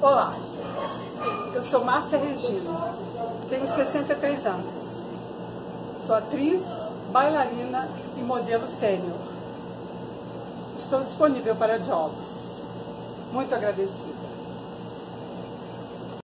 Olá, eu sou Márcia Regina, tenho 63 anos, sou atriz, bailarina e modelo sênior. Estou disponível para jobs. Muito agradecida.